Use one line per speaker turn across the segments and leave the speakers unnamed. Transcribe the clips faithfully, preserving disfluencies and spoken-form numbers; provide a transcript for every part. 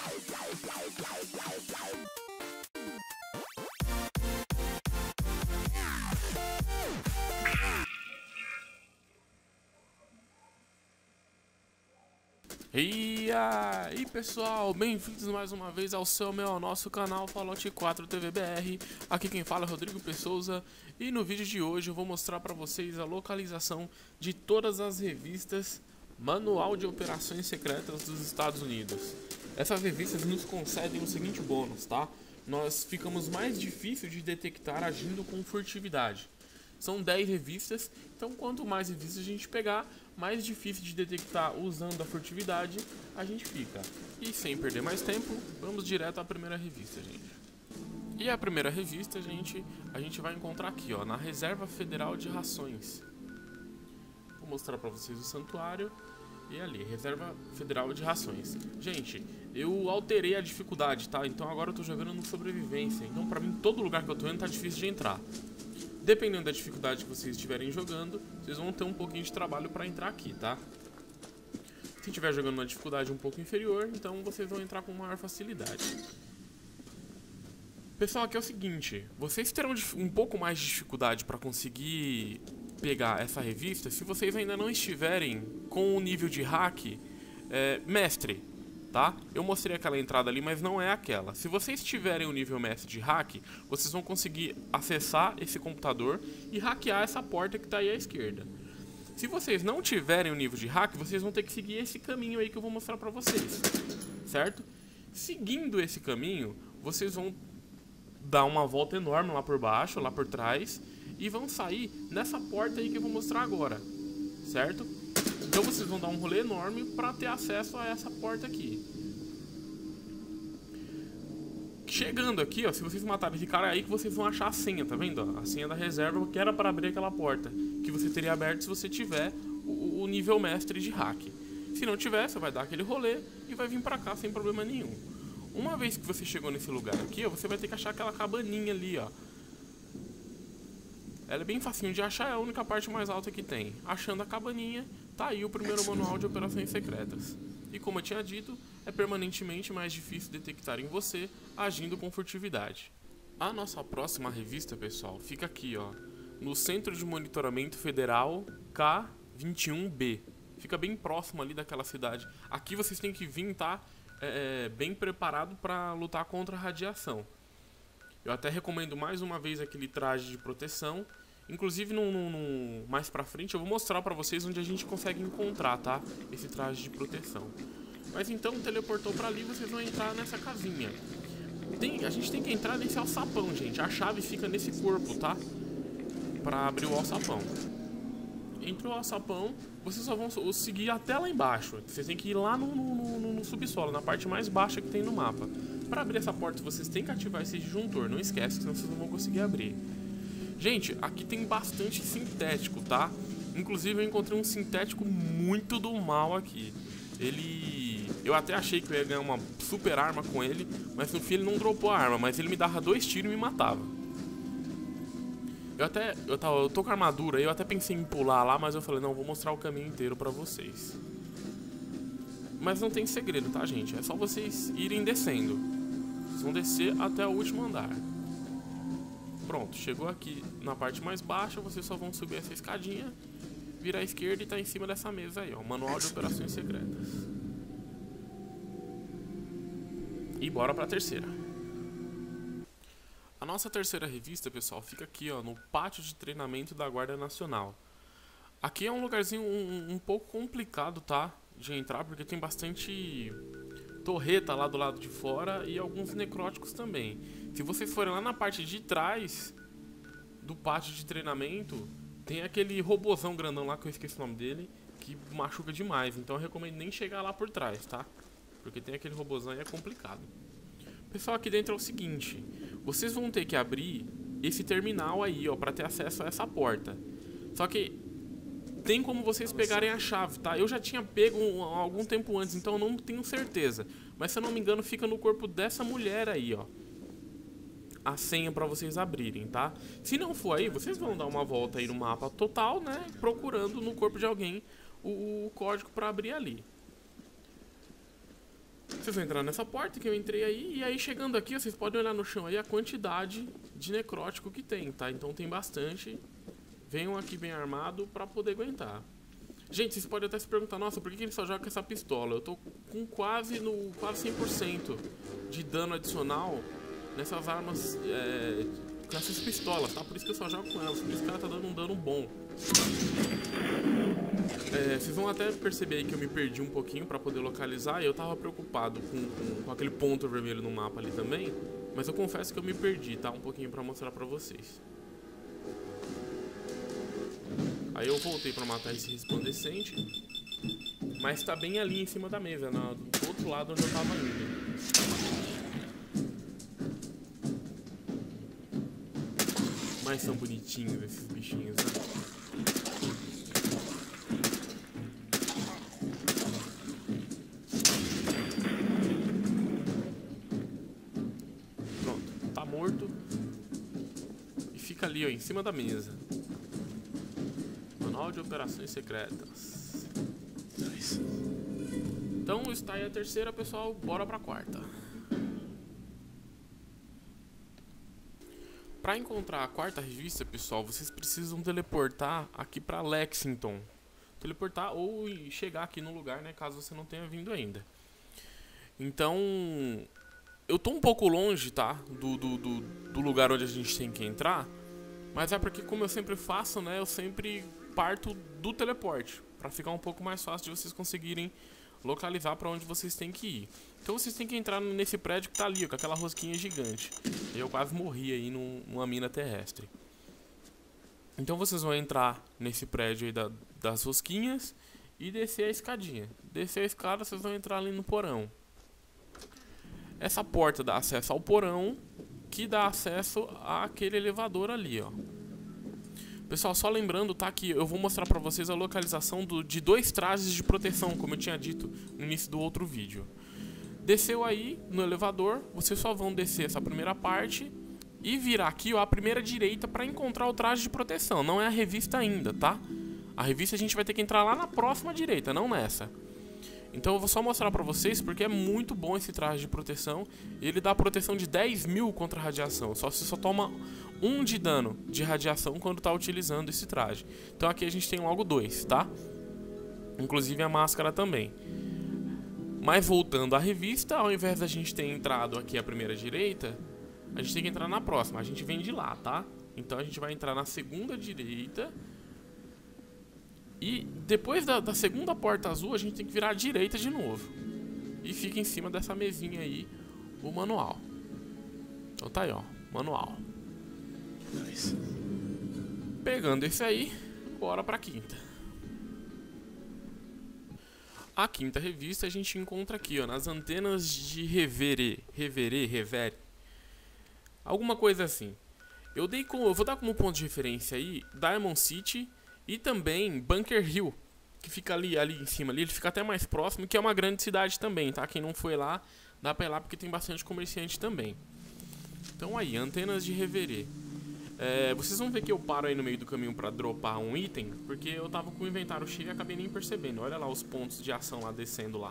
E aí pessoal, bem-vindos mais uma vez ao seu, meu, ao nosso canal Fallout quatro T V B R. Aqui quem fala é Rodrigo Pessouza e no vídeo de hoje eu vou mostrar para vocês a localização de todas as revistas Manual de Operações Secretas dos Estados Unidos. Essas revistas nos concedem o seguinte bônus, tá? Nós ficamos mais difícil de detectar agindo com furtividade. São dez revistas, então quanto mais revistas a gente pegar, mais difícil de detectar usando a furtividade a gente fica. E sem perder mais tempo, vamos direto à primeira revista, gente. E a primeira revista, gente, a gente vai encontrar aqui, ó, na Reserva Federal de Rações. Vou mostrar pra vocês o santuário e ali, Reserva Federal de Rações. Gente, eu alterei a dificuldade, tá? Então agora eu tô jogando no sobrevivência, então pra mim todo lugar que eu tô indo tá difícil de entrar. Dependendo da dificuldade que vocês estiverem jogando, vocês vão ter um pouquinho de trabalho para entrar aqui, tá? Se estiver jogando uma dificuldade um pouco inferior, então vocês vão entrar com maior facilidade. Pessoal, aqui é o seguinte, vocês terão um pouco mais de dificuldade para conseguir pegar essa revista se vocês ainda não estiverem com o nível de hack é, mestre, tá? Eu mostrei aquela entrada ali, mas não é aquela. Se vocês tiverem o nível mestre de hack, vocês vão conseguir acessar esse computador e hackear essa porta que está aí à esquerda. Se vocês não tiverem o nível de hack, vocês vão ter que seguir esse caminho aí que eu vou mostrar pra vocês, certo? Seguindo esse caminho, vocês vão dar uma volta enorme lá por baixo, lá por trás, e vão sair nessa porta aí que eu vou mostrar agora, certo? Então vocês vão dar um rolê enorme para ter acesso a essa porta aqui. Chegando aqui, ó, se vocês matarem esse cara aí, que vocês vão achar a senha, tá vendo? Ó? A senha da reserva que era para abrir aquela porta, que você teria aberto se você tiver o, o nível mestre de hack. Se não tiver, você vai dar aquele rolê e vai vir para cá sem problema nenhum. Uma vez que você chegou nesse lugar aqui, ó, você vai ter que achar aquela cabaninha ali, ó. Ela é bem facinho de achar, é a única parte mais alta que tem. Achando a cabaninha, tá aí o primeiro manual de operações secretas. E como eu tinha dito, é permanentemente mais difícil detectar em você agindo com furtividade. A nossa próxima revista, pessoal, fica aqui, ó, no Centro de Monitoramento Federal K vinte e um B. Fica bem próximo ali daquela cidade. Aqui vocês têm que vir, tá, é, bem preparado para lutar contra a radiação. Eu até recomendo mais uma vez aquele traje de proteção. Inclusive, no, no, no, mais pra frente, eu vou mostrar pra vocês onde a gente consegue encontrar, tá? Esse traje de proteção. Mas então, teleportou pra ali, vocês vão entrar nessa casinha. Tem, a gente tem que entrar nesse alçapão, gente. A chave fica nesse corpo, tá? Pra abrir o alçapão. Entrou o alçapão, vocês só vão seguir até lá embaixo. Vocês têm que ir lá no, no, no, no subsolo, na parte mais baixa que tem no mapa. Para abrir essa porta, vocês têm que ativar esse disjuntor, não esquece, senão vocês não vão conseguir abrir. Gente, aqui tem bastante sintético, tá? Inclusive eu encontrei um sintético muito do mal aqui. Ele... Eu até achei que eu ia ganhar uma super arma com ele, mas no fim ele não dropou a arma, mas ele me dava dois tiros e me matava. Eu até... Eu, tava, eu tô com armadura, eu até pensei em pular lá, mas eu falei, não, vou mostrar o caminho inteiro pra vocês. Mas não tem segredo, tá, gente? É só vocês irem descendo. Vocês vão descer até o último andar. Pronto, chegou aqui na parte mais baixa, vocês só vão subir essa escadinha, virar à esquerda e tá em cima dessa mesa aí, ó, Manual de Operações Secretas. E bora pra terceira. A nossa terceira revista, pessoal, fica aqui, ó, no pátio de treinamento da Guarda Nacional. Aqui é um lugarzinho um, um pouco complicado, tá, de entrar, porque tem bastante torreta lá do lado de fora e alguns necróticos também. Se vocês forem lá na parte de trás do pátio de treinamento, tem aquele robozão grandão lá, que eu esqueci o nome dele, que machuca demais. Então eu recomendo nem chegar lá por trás, tá? Porque tem aquele robozão e é complicado. Pessoal, aqui dentro é o seguinte, vocês vão ter que abrir esse terminal aí, ó, pra ter acesso a essa porta. Só que tem como vocês pegarem a chave, tá? Eu já tinha pego um, algum tempo antes, então eu não tenho certeza. Mas se eu não me engano, fica no corpo dessa mulher aí, ó, a senha pra vocês abrirem, tá? Se não for aí, vocês vão dar uma volta aí no mapa total, né? Procurando no corpo de alguém o, o código pra abrir ali. Vocês vão entrar nessa porta que eu entrei aí, e aí chegando aqui, vocês podem olhar no chão aí a quantidade de necrótico que tem, tá? Então tem bastante. Venham aqui bem armado pra poder aguentar. Gente, vocês podem até se perguntar, nossa, por que ele só joga com essa pistola? Eu tô com quase no quase cem por cento de dano adicional nessas armas, é, com essas pistolas, tá? Por isso que eu só jogo com elas, por isso que ela tá dando um dano bom. É, vocês vão até perceber aí que eu me perdi um pouquinho pra poder localizar, e eu tava preocupado com, com, com aquele ponto vermelho no mapa ali também, mas eu confesso que eu me perdi, tá? Um pouquinho pra mostrar pra vocês. Aí eu voltei pra matar esse resplandecente, mas tá bem ali em cima da mesa, no, do outro lado onde eu tava indo. Mas são bonitinhos esses bichinhos, né? Pronto, tá morto. E fica ali, ó, em cima da mesa. Manual de Operações Secretas. Nice. Então está aí a terceira, pessoal. Bora pra quarta. Para encontrar a quarta revista, pessoal, vocês precisam teleportar aqui para Lexington. Teleportar ou chegar aqui no lugar, né, caso você não tenha vindo ainda. Então, eu tô um pouco longe, tá, do, do, do, do lugar onde a gente tem que entrar. Mas é porque, como eu sempre faço, né, eu sempre parto do teleporte, para ficar um pouco mais fácil de vocês conseguirem localizar para onde vocês têm que ir. Então vocês têm que entrar nesse prédio que tá ali, ó, com aquela rosquinha gigante. Eu quase morri aí num, numa mina terrestre. Então vocês vão entrar nesse prédio aí da, das rosquinhas e descer a escadinha. Descer a escada, vocês vão entrar ali no porão. Essa porta dá acesso ao porão, que dá acesso àquele elevador ali, ó. Pessoal, só lembrando, tá, que eu vou mostrar pra vocês a localização do, de dois trajes de proteção, como eu tinha dito no início do outro vídeo. Desceu aí no elevador, vocês só vão descer essa primeira parte e virar aqui, ó, a primeira direita pra encontrar o traje de proteção. Não é a revista ainda, tá? A revista a gente vai ter que entrar lá na próxima direita, não nessa. Então eu vou só mostrar pra vocês porque é muito bom esse traje de proteção. Ele dá proteção de dez mil contra radiação. Só você só toma um de dano de radiação quando tá utilizando esse traje. Então aqui a gente tem logo dois, tá? Inclusive a máscara também. Mas voltando à revista, ao invés da gente ter entrado aqui à primeira direita, a gente tem que entrar na próxima. A gente vem de lá, tá? Então a gente vai entrar na segunda direita. E depois da, da segunda porta azul, a gente tem que virar à direita de novo. E fica em cima dessa mesinha aí o manual. Então tá aí, ó, manual. Nice. Pegando esse aí, bora pra quinta. A quinta revista a gente encontra aqui, ó, nas antenas de Reverê, Reverê, Revere. Alguma coisa assim. Eu, dei com, eu vou dar como ponto de referência aí Diamond City e também Bunker Hill, que fica ali, ali em cima, ali, ele fica até mais próximo, que é uma grande cidade também, tá? Quem não foi lá, dá pra ir lá porque tem bastante comerciante também. Então aí, antenas de Reverê. É, vocês vão ver que eu paro aí no meio do caminho pra dropar um item, porque eu tava com o inventário cheio e acabei nem percebendo. Olha lá os pontos de ação lá descendo lá.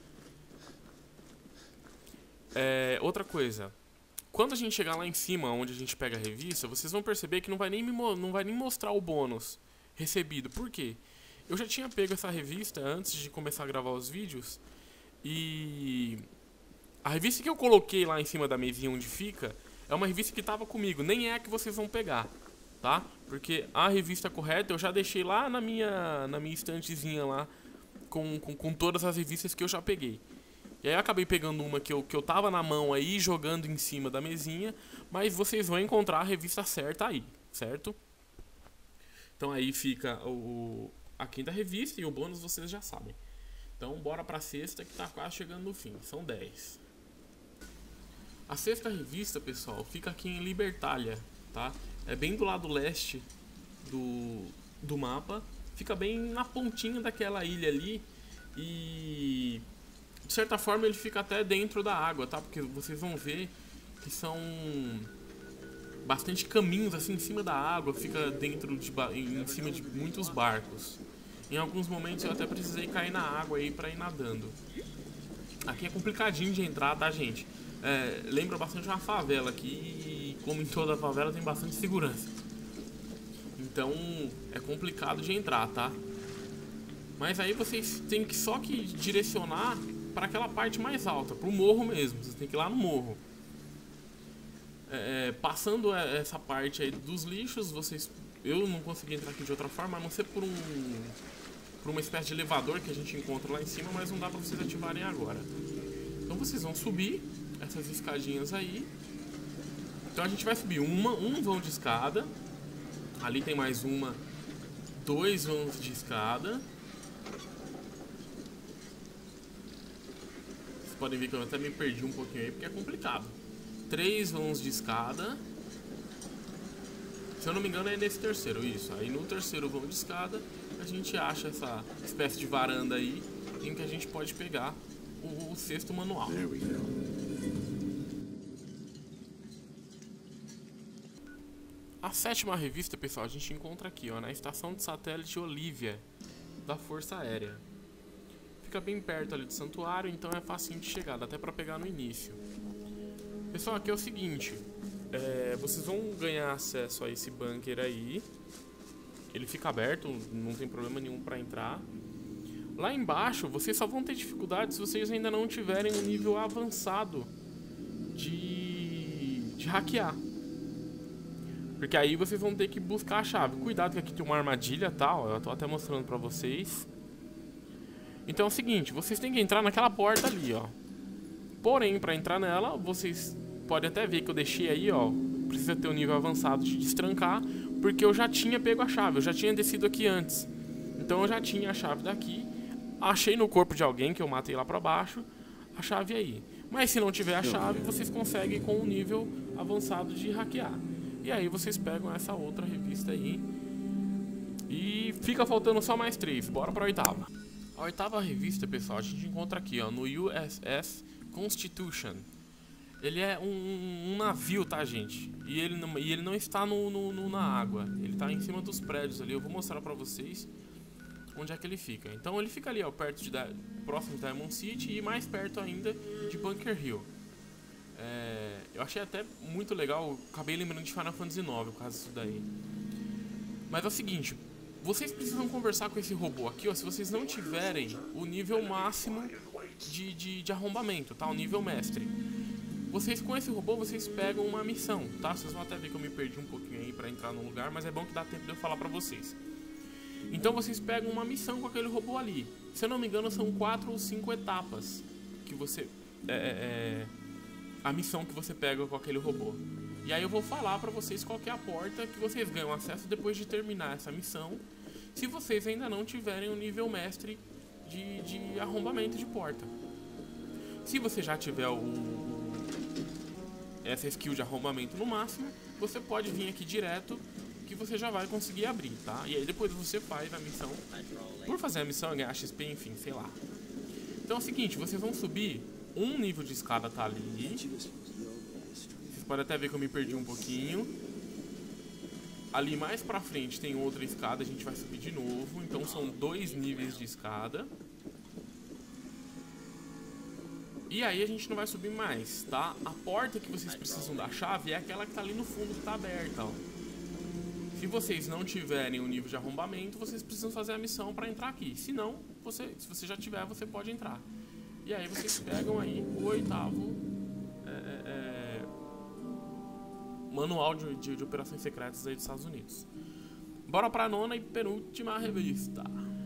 É, outra coisa, quando a gente chegar lá em cima, onde a gente pega a revista, vocês vão perceber que não vai nem, me mo não vai nem mostrar o bônus recebido. Por quê? Eu já tinha pego essa revista antes de começar a gravar os vídeos. E a revista que eu coloquei lá em cima da mesinha onde fica é uma revista que estava comigo. Nem é a que vocês vão pegar, tá? Porque a revista correta eu já deixei lá na minha, na minha estantezinha lá com, com, com todas as revistas que eu já peguei. E aí eu acabei pegando uma que eu, que eu tava na mão aí, jogando em cima da mesinha. Mas vocês vão encontrar a revista certa aí, certo? Então aí fica o, a quinta revista e o bônus vocês já sabem. Então bora pra sexta que tá quase chegando no fim, são dez. A sexta revista, pessoal, fica aqui em Libertalia, tá? É bem do lado leste do, do mapa. Fica bem na pontinha daquela ilha ali. E de certa forma ele fica até dentro da água, tá? Porque vocês vão ver que são bastante caminhos assim em cima da água. Fica dentro de, em cima de muitos barcos. Em alguns momentos eu até precisei cair na água aí pra ir nadando. Aqui é complicadinho de entrar, tá, gente? É, lembra bastante uma favela aqui e como em toda favela tem bastante segurança. Então é complicado de entrar, tá? Mas aí vocês têm que só que direcionar para aquela parte mais alta, pro morro mesmo. Vocês tem que ir lá no morro. É, passando essa parte aí dos lixos, vocês... Eu não consegui entrar aqui de outra forma, a não ser por um... por uma espécie de elevador que a gente encontra lá em cima, mas não dá pra vocês ativarem agora. Então vocês vão subir essas escadinhas aí. Então a gente vai subir uma, um vão de escada. Ali tem mais uma, dois vãos de escada. Vocês podem ver que eu até me perdi um pouquinho aí, porque é complicado. Três vãos de escada. Se eu não me engano é nesse terceiro, isso. Aí no terceiro vão de escada a gente acha essa espécie de varanda aí, em que a gente pode pegar o, o sexto manual. A sétima revista, pessoal, a gente encontra aqui, ó, na estação de satélite Olivia, da Força Aérea. Fica bem perto ali do santuário, então é facinho de chegar, dá até pra pegar no início. Pessoal, aqui é o seguinte, é, vocês vão ganhar acesso a esse bunker aí. Ele fica aberto, não tem problema nenhum pra entrar. Lá embaixo, vocês só vão ter dificuldade se vocês ainda não tiverem um nível avançado de, de hackear. Porque aí vocês vão ter que buscar a chave. Cuidado que aqui tem uma armadilha, tá? Eu tô até mostrando pra vocês. Então é o seguinte, vocês têm que entrar naquela porta ali, ó. Porém, pra entrar nela, vocês podem até ver que eu deixei aí, ó. Precisa ter um nível avançado de destrancar, porque eu já tinha pego a chave, eu já tinha descido aqui antes. Então eu já tinha a chave daqui. Achei no corpo de alguém que eu matei lá pra baixo a chave aí. Mas se não tiver a chave, vocês conseguem com um nível avançado de hackear. E aí vocês pegam essa outra revista aí. E fica faltando só mais três. Bora pra oitava. A oitava revista, pessoal, a gente encontra aqui, ó, no U S S Constitution. Ele é um, um navio, tá, gente? E ele não, e ele não está no, no, no, na água. Ele está em cima dos prédios ali. Eu vou mostrar pra vocês onde é que ele fica. Então ele fica ali, ó, perto de, próximo de Diamond City e mais perto ainda de Bunker Hill. É, eu achei até muito legal, acabei lembrando de Final Fantasy nove por causa disso daí. Mas é o seguinte, vocês precisam conversar com esse robô aqui, ó, se vocês não tiverem o nível máximo de, de, de arrombamento, tá? O nível mestre. Vocês com esse robô, vocês pegam uma missão, tá? Vocês vão até ver que eu me perdi um pouquinho aí pra entrar no lugar, mas é bom que dá tempo de eu falar pra vocês. Então vocês pegam uma missão com aquele robô ali. Se eu não me engano, são quatro ou cinco etapas que você... É, é, a missão que você pega com aquele robô. E aí eu vou falar pra vocês qual que é a porta que vocês ganham acesso depois de terminar essa missão, se vocês ainda não tiverem o nível mestre de, de arrombamento de porta. Se você já tiver o, essa skill de arrombamento no máximo, você pode vir aqui direto que você já vai conseguir abrir, tá? E aí depois você faz a missão. Por fazer a missão, ganhar X P, enfim, sei lá. Então é o seguinte, vocês vão subir. Um nível de escada tá ali. Vocês podem até ver que eu me perdi um pouquinho. Ali mais pra frente tem outra escada, a gente vai subir de novo. Então são dois níveis de escada. E aí a gente não vai subir mais, tá? A porta que vocês precisam da chave é aquela que tá ali no fundo que tá aberta, ó. Se vocês não tiverem o nível de arrombamento, vocês precisam fazer a missão pra entrar aqui. Se não, você, se você já tiver, você pode entrar. E aí vocês pegam aí o oitavo é, é, manual de, de, de operações secretas aí dos Estados Unidos. Bora pra nona e penúltima revista.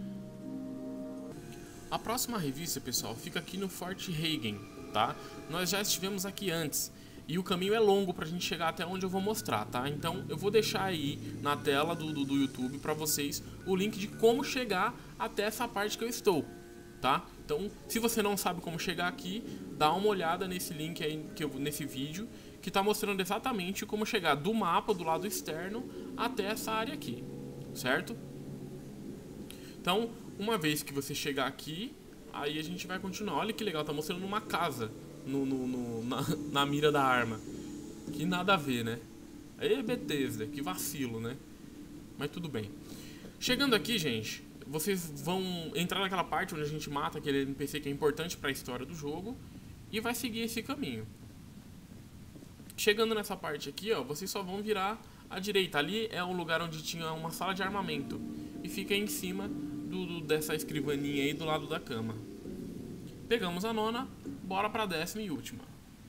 A próxima revista, pessoal, fica aqui no Fort Hagen, tá? Nós já estivemos aqui antes e o caminho é longo pra gente chegar até onde eu vou mostrar, tá? Então eu vou deixar aí na tela do, do, do YouTube pra vocês o link de como chegar até essa parte que eu estou, tá? Então, se você não sabe como chegar aqui, dá uma olhada nesse link aí, que eu, nesse vídeo, que está mostrando exatamente como chegar do mapa, do lado externo, até essa área aqui, certo? Então, uma vez que você chegar aqui, aí a gente vai continuar. Olha que legal, tá mostrando uma casa no, no, no, na, na mira da arma. Que nada a ver, né? Aí, Bethesda, que vacilo, né? Mas tudo bem. Chegando aqui, gente... vocês vão entrar naquela parte onde a gente mata aquele N P C que é importante para a história do jogo e vai seguir esse caminho. Chegando nessa parte aqui, ó, vocês só vão virar à direita. Ali é um lugar onde tinha uma sala de armamento e fica em cima do, do, dessa escrivaninha aí do lado da cama. Pegamos a nona, bora para a décima e última.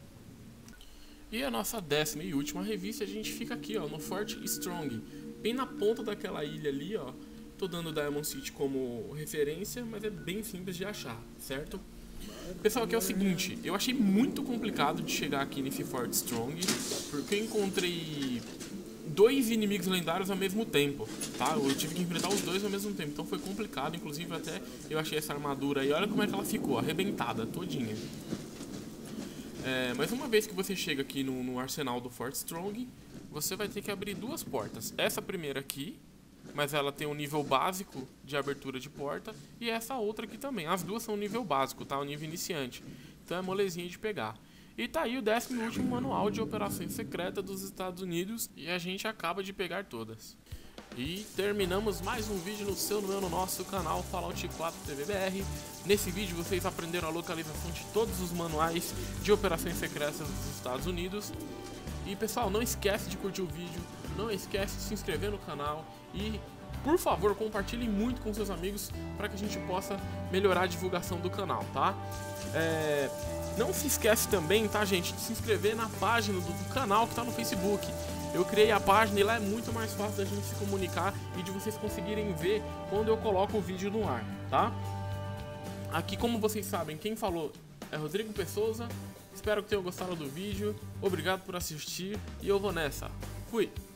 E a nossa décima e última revista, a gente fica aqui, ó, no Fort Strong, bem na ponta daquela ilha ali, ó. Tô dando Diamond City como referência, mas é bem simples de achar, certo? Pessoal, aqui é o seguinte, eu achei muito complicado de chegar aqui nesse Fort Strong, porque eu encontrei dois inimigos lendários ao mesmo tempo, tá? Eu tive que enfrentar os dois ao mesmo tempo, então foi complicado, inclusive até eu achei essa armadura aí, olha como é que ela ficou, arrebentada, todinha. É, mas uma vez que você chega aqui no, no arsenal do Fort Strong, você vai ter que abrir duas portas. Essa primeira aqui, mas ela tem um nível básico de abertura de porta, e essa outra aqui também. As duas são nível básico, tá? O nível iniciante. Então é molezinha de pegar. E tá aí o décimo e último manual de operações secretas dos Estados Unidos, e a gente acaba de pegar todas. E terminamos mais um vídeo no seu, no meu, no nosso canal Fallout quatro T V B R. Nesse vídeo vocês aprenderam a localização de todos os manuais de operações secretas dos Estados Unidos. E pessoal, não esquece de curtir o vídeo, não esquece de se inscrever no canal e, por favor, compartilhe muito com seus amigos para que a gente possa melhorar a divulgação do canal, tá? É... Não se esquece também, tá, gente, de se inscrever na página do, do canal que tá no Facebook. Eu criei a página e lá é muito mais fácil da gente se comunicar e de vocês conseguirem ver quando eu coloco o vídeo no ar, tá? Aqui, como vocês sabem, quem falou é Rodrigo Pessoa. Espero que tenham gostado do vídeo. Obrigado por assistir e eu vou nessa. Fui!